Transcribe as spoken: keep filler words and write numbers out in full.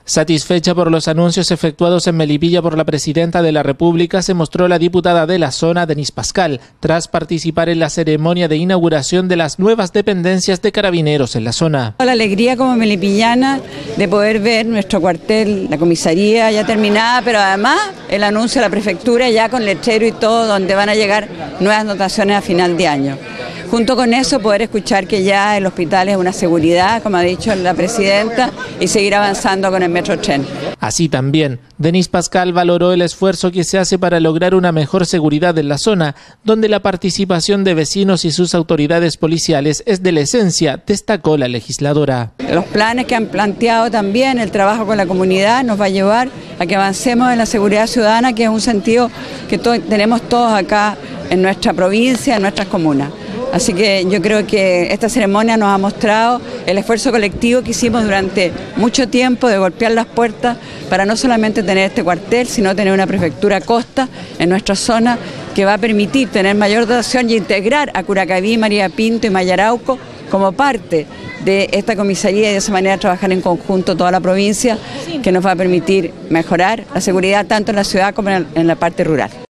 Satisfecha por los anuncios efectuados en Melipilla por la presidenta de la República, se mostró la diputada de la zona, Denise Pascal, tras participar en la ceremonia de inauguración de las nuevas dependencias de Carabineros en la zona. La alegría como melipillana de poder ver nuestro cuartel, la comisaría ya terminada, pero además el anuncio de la prefectura ya con letrero y todo, donde van a llegar nuevas dotaciones a final de año. Junto con eso, poder escuchar que ya el hospital es una seguridad, como ha dicho la presidenta, y seguir avanzando con el Metrotren. Así también, Denise Pascal valoró el esfuerzo que se hace para lograr una mejor seguridad en la zona, donde la participación de vecinos y sus autoridades policiales es de la esencia, destacó la legisladora. Los planes que han planteado también, el trabajo con la comunidad, nos va a llevar a que avancemos en la seguridad ciudadana, que es un sentido que to- tenemos todos acá en nuestra provincia, en nuestras comunas. Así que yo creo que esta ceremonia nos ha mostrado el esfuerzo colectivo que hicimos durante mucho tiempo de golpear las puertas para no solamente tener este cuartel, sino tener una prefectura costa en nuestra zona que va a permitir tener mayor dotación y integrar a Curacaví, María Pinto y Mayarauco como parte de esta comisaría y de esa manera trabajar en conjunto toda la provincia, que nos va a permitir mejorar la seguridad tanto en la ciudad como en la parte rural.